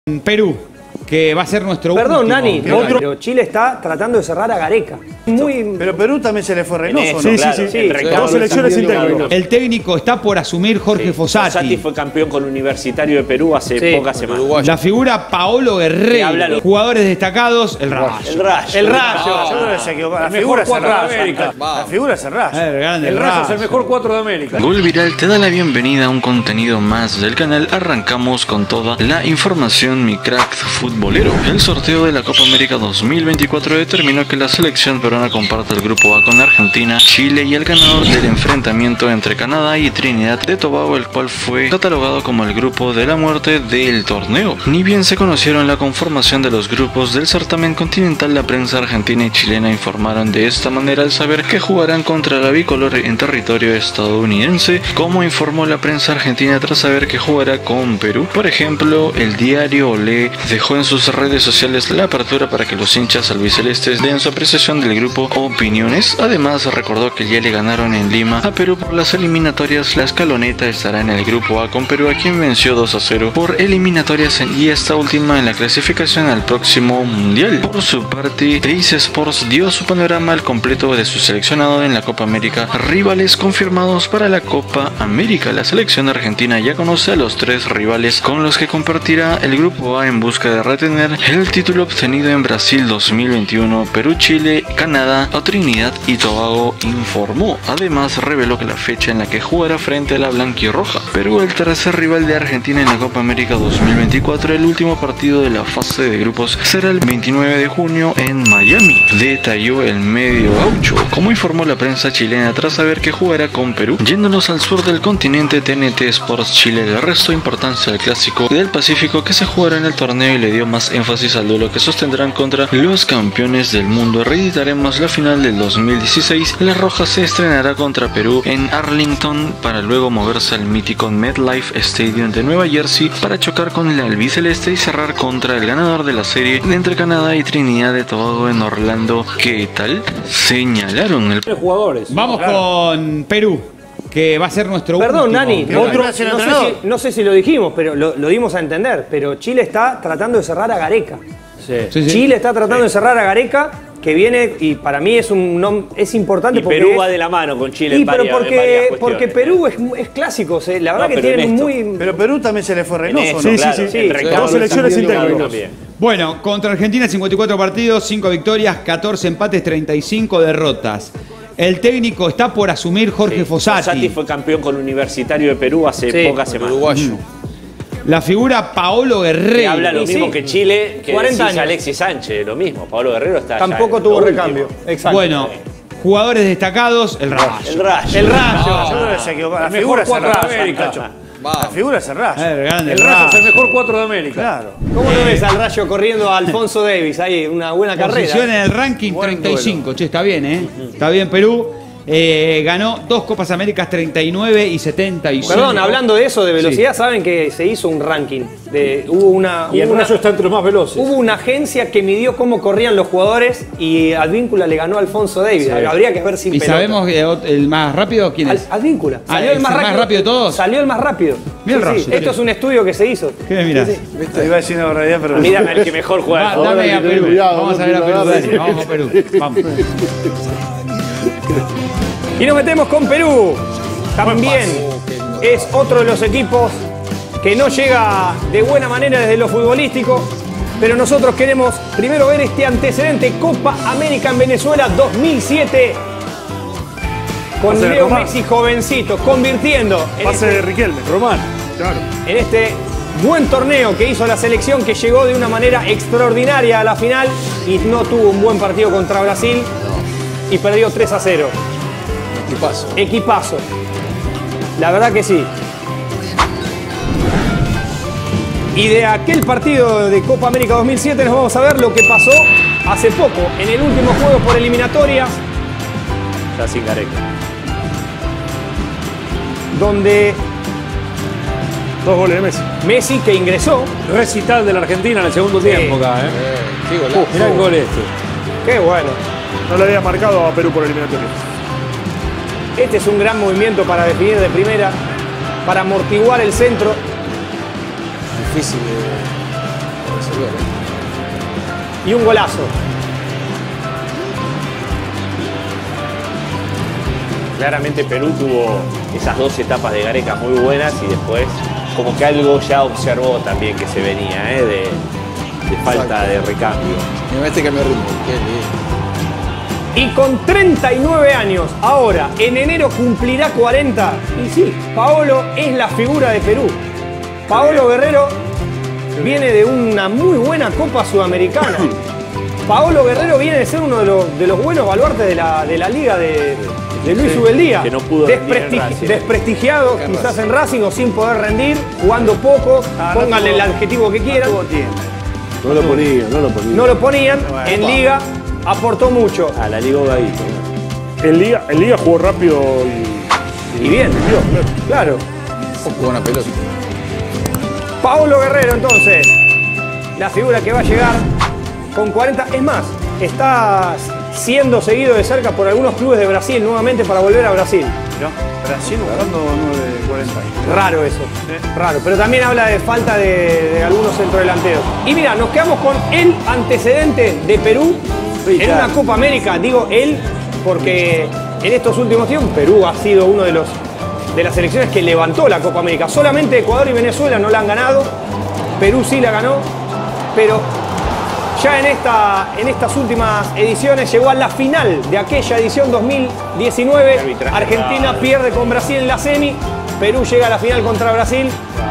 Perú, que va a ser nuestro Perdón, último. Nani, pero Chile está tratando de cerrar a Gareca. Pero Perú también se le fue Reynoso, Sí, ¿no? sí. Recado Dos selecciones sin técnico. El técnico está por asumir Jorge Fossati. Fossati fue campeón con Universitario de Perú hace pocas semanas. La figura Paolo Guerrero. Jugadores destacados, el Rayo. El Rayo. El Rayo. Yo creo que se equivocó. La El figura mejor es el 4 de Rayo. América. La figura es el Rayo. Grande El Rayo es el mejor 4 de América. Gol Viral te da la bienvenida a un contenido más del canal. Arrancamos con toda la información, mi crack futbolero. El sorteo de la Copa América 2024 determinó que la selección peruana comparte el grupo A con Argentina, Chile y el ganador del enfrentamiento entre Canadá y Trinidad de Tobago, el cual fue catalogado como el grupo de la muerte del torneo. Ni bien se conocieron la conformación de los grupos del certamen continental, la prensa argentina y chilena informaron de esta manera al saber que jugarán contra la bicolor en territorio estadounidense, como informó la prensa argentina tras saber que jugará con Perú. Por ejemplo, el diario Olé dejó en sus redes sociales la apertura para que los hinchas albicelestes den su apreciación del grupo Opiniones. Además, recordó que ya le ganaron en Lima a Perú por las eliminatorias. La escaloneta estará en el grupo A con Perú, a quien venció 2-0 por eliminatorias y esta última en la clasificación al próximo mundial. Por su parte, Teis Sports dio su panorama al completo de su seleccionado en la Copa América. Rivales confirmados para la Copa América. La selección argentina ya conoce a los 3 rivales con los que compartirá el grupo A en busca de retener el título obtenido en Brasil 2021. Perú, Chile, Canadá o Trinidad y Tobago, informó. Además, reveló que la fecha en la que jugará frente a la blanquirroja Perú, el tercer rival de Argentina en la Copa América 2024, el último partido de la fase de grupos será el 29 de junio en Miami, detalló el medio gaucho. Como informó la prensa chilena tras saber que jugará con Perú. Yéndonos al sur del continente, TNT Sports Chile le restó importancia al clásico del Pacífico que se jugará en el torneo y le dio más énfasis al duelo que sostendrán contra los campeones del mundo. Reeditaremos la final del 2016. La Roja se estrenará contra Perú en Arlington para luego moverse al mítico MetLife Stadium de Nueva Jersey para chocar con el albiceleste y cerrar contra el ganador de la serie entre Canadá y Trinidad de Tobago en Orlando. ¿Qué tal? Señalaron el Jugadores. Vamos con Perú, que va a ser nuestro Perdón, último. Nani, Otro- no sé si lo dijimos, pero lo dimos a entender. Pero Chile está tratando de cerrar a Gareca. Sí. Chile está tratando de cerrar a Gareca, que viene, y para mí es importante Y porque Perú va de la mano con Chile en pero varias porque cuestiones. Perú es clásico, la verdad No, que pero tienen en esto. muy... Pero Perú también se le fue Reynoso, ¿no? Sí, Claro, sí. el recado Dos de selecciones sin Santiago técnico. también. Bueno, contra Argentina 54 partidos, 5 victorias, 14 empates, 35 derrotas. El técnico está por asumir Jorge Fossati. Fossati fue campeón con Universitario de Perú hace pocas semanas. La figura Paolo Que Guerrero. habla lo Y mismo sí, que Chile, que 40 decís años. Alexis Sánchez, lo mismo. Pablo Guerrero está Tampoco ya tuvo en lo recambio. último. Exacto. Bueno, jugadores destacados, el Rayo. El Rayo. El Rayo. Yo creo que se equivocó. La El figura mejor es el 4 de Rayo. América. La figura es el Rayo. Grande El Rayo es el mejor 4 de América. Claro. ¿Cómo lo ves al Rayo corriendo a Alfonso Davis? Ahí, una buena Posición carrera. en el ranking Buen 35. Che, está bien, ¿eh? Está bien Perú. Ganó 2 Copas Américas, 39 y 75. Perdón, hablando de eso, de velocidad, saben que se hizo un ranking. Y el Rayo está entre los más veloces. Hubo una agencia que midió cómo corrían los jugadores y Advíncula le ganó a Alfonso Davis. Habría que ver sin ¿Y pelota. sabemos el más rápido quién es? Advíncula. Ah, ¿es el más rápido de todos? Salió el más rápido. Mira el Rayo, Esto es un estudio que se hizo. ¿Qué mirás? Te iba a decir una barbaridad, pero... Mira el que mejor juega. Dame a Perú. Vamos a ver a Perú. Dale, vamos a Perú. Vamos. Y nos metemos con Perú. También es otro de los equipos que no llega de buena manera desde lo futbolístico. Pero nosotros queremos primero ver este antecedente. Copa América en Venezuela 2007. Con Pase de Leo Román. Messi jovencito, convirtiendo Pase de Riquelme. Román. Claro. en este buen torneo que hizo la selección, que llegó de una manera extraordinaria a la final y no tuvo un buen partido contra Brasil y perdió 3-0. Equipazo. La verdad que sí. Y de aquel partido de Copa América 2007 nos vamos a ver lo que pasó hace poco, en el último juego por eliminatoria, Ya sin Gareca. donde 2 goles de Messi. Messi, que ingresó, Recital de la Argentina en el segundo tiempo acá, Mirá el gol este. qué bueno. No le había marcado a Perú por eliminatorio. Este es un gran movimiento para definir de primera, para amortiguar el centro. Difícil y un golazo. Claramente Perú tuvo esas 2 etapas de Gareca muy buenas y después como que algo ya observó también que se venía, de falta de recambio. Me parece que me ritmo. Y con 39 años, ahora, en enero cumplirá 40. Y sí, Paolo es la figura de Perú. Paolo Guerrero viene de una muy buena Copa Sudamericana. Paolo Guerrero viene de ser uno de los buenos baluartes de la liga de Luis Ubeldía. Que no pudo rendir en Racing. Desprestigiado quizás en Racing o sin poder rendir, jugando poco, pónganle el adjetivo que quieran. No lo ponían. No lo ponían, en Liga aportó mucho. A la Liga Gadito. En Liga jugó rápido Y bien, claro. Jugó una pelota. Paolo Guerrero, entonces, la figura que va a llegar con 40. Es más, está siendo seguido de cerca por algunos clubes de Brasil nuevamente para volver a Brasil. Brasil buscando 9 de 40. Raro eso, raro. Pero también habla de falta de algunos centrodelanteros. Y mira, nos quedamos con el antecedente de Perú en una Copa América. Digo él porque en estos últimos tiempos Perú ha sido uno de las selecciones que levantó la Copa América. Solamente Ecuador y Venezuela no la han ganado. Perú sí la ganó, pero ya en estas últimas ediciones llegó a la final de aquella edición 2019. Argentina pierde con Brasil en la semi. Perú llega a la final contra Brasil.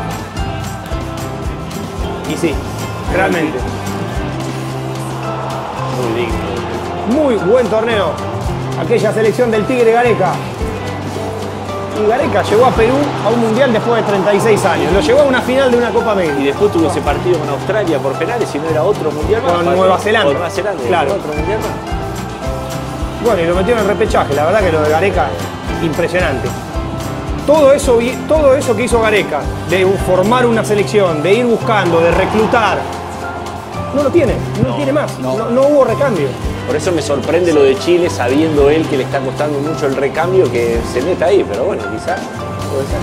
Y sí, realmente. Muy digno. Muy buen torneo. Aquella selección del Tigre Gareca. Y Gareca llegó a Perú a un mundial después de 36 años. Lo llevó a una final de una Copa América. Y después tuvo ese partido con Australia por penales, si no era otro mundial más. Con Nueva Zelanda. Con Nueva Zelanda, claro. Otro mundial más. Bueno, y lo metieron en el repechaje. La verdad que lo de Gareca, impresionante. Todo eso que hizo Gareca, de formar una selección, de ir buscando, de reclutar, no lo tiene, no tiene más. No hubo recambio. Por eso me sorprende lo de Chile, sabiendo él que le está costando mucho el recambio, que se meta ahí, pero bueno, quizás puede ser.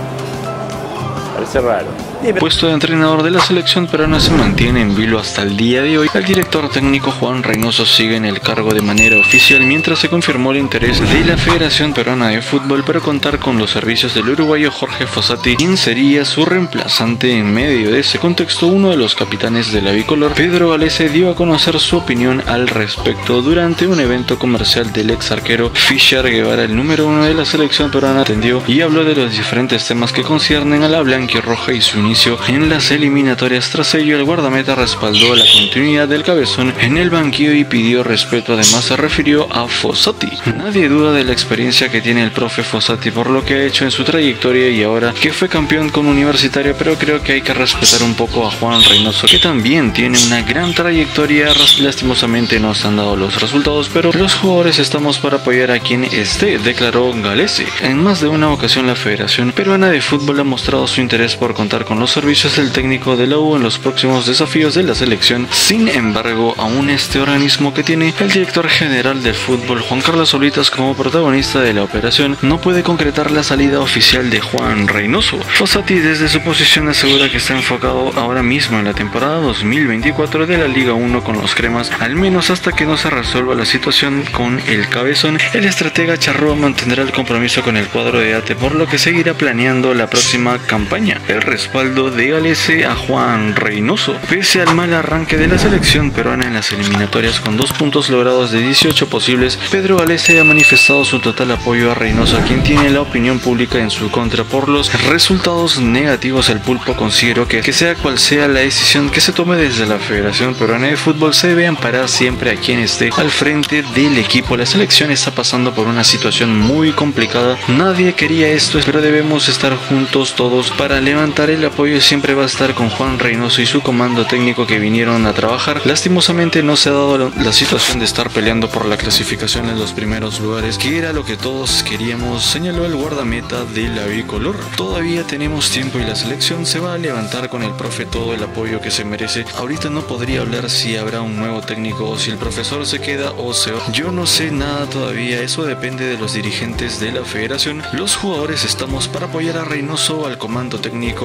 Parece raro. El puesto de entrenador de la selección peruana se mantiene en vilo hasta el día de hoy. El director técnico Juan Reynoso sigue en el cargo de manera oficial, mientras se confirmó el interés de la Federación Peruana de Fútbol para contar con los servicios del uruguayo Jorge Fossati, quien sería su reemplazante. En medio de ese contexto, uno de los capitanes de la bicolor, Pedro Galese, dio a conocer su opinión al respecto durante un evento comercial del ex arquero Fischer Guevara. El número 1 de la selección peruana atendió y habló de los diferentes temas que conciernen a la blanquirroja y su inicio en las eliminatorias. Tras ello, el guardameta respaldó la continuidad del cabezón en el banquillo y pidió respeto. Además, se refirió a Fossati. Nadie duda de la experiencia que tiene el profe Fossati por lo que ha hecho en su trayectoria y ahora que fue campeón con Universitario, pero creo que hay que respetar un poco a Juan Reynoso, que también tiene una gran trayectoria. Lastimosamente no se han dado los resultados, pero los jugadores estamos para apoyar a quien esté, declaró Galese. En más de una ocasión, la Federación Peruana de Fútbol ha mostrado su interés por contar con los servicios del técnico de la U en los próximos desafíos de la selección. Sin embargo, aún este organismo, que tiene el director general del fútbol, Juan Carlos Oblitas, como protagonista de la operación, no puede concretar la salida oficial de Juan Reynoso. Fossati, desde su posición, asegura que está enfocado ahora mismo en la temporada 2024 de la Liga 1 con los cremas, al menos hasta que no se resuelva la situación con el cabezón. El estratega charrúa mantendrá el compromiso con el cuadro de ATE, por lo que seguirá planeando la próxima campaña. El respaldo de Galese a Juan Reynoso. Pese al mal arranque de la selección peruana en las eliminatorias con 2 puntos logrados de 18 posibles, Pedro Galese ha manifestado su total apoyo a Reynoso, quien tiene la opinión pública en su contra por los resultados negativos. El pulpo consideró que sea cual sea la decisión que se tome desde la Federación Peruana de Fútbol, se debe amparar siempre a quien esté al frente del equipo. La selección está pasando por una situación muy complicada. Nadie quería esto, pero debemos estar juntos todos para levantar el apoyo. Siempre va a estar con Juan Reynoso y su comando técnico que vinieron a trabajar. Lastimosamente no se ha dado la situación de estar peleando por la clasificación en los primeros lugares, que era lo que todos queríamos, señaló el guardameta de la bicolor. Todavía tenemos tiempo y la selección se va a levantar con el profe todo el apoyo que se merece. Ahorita no podría hablar si habrá un nuevo técnico o si el profesor se queda o se va. Yo no sé nada todavía, eso depende de los dirigentes de la federación. Los jugadores estamos para apoyar a Reynoso, al comando técnico que venga.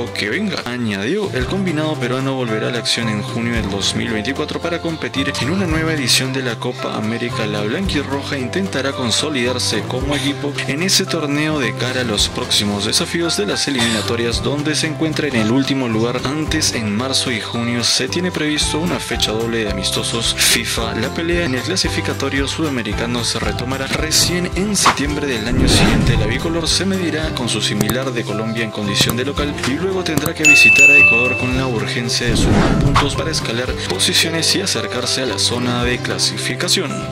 tenga. Añadió, el combinado peruano volverá a la acción en junio del 2024 para competir en una nueva edición de la Copa América. La blanquirroja intentará consolidarse como equipo en ese torneo de cara a los próximos desafíos de las eliminatorias, donde se encuentra en el último lugar. Antes, en marzo y junio, se tiene previsto una fecha doble de amistosos FIFA. La pelea en el clasificatorio sudamericano se retomará recién en septiembre del año siguiente. La bicolor se medirá con su similar de Colombia en condición de local y luego tendrá que visitar a Ecuador con la urgencia de sumar puntos para escalar posiciones y acercarse a la zona de clasificación.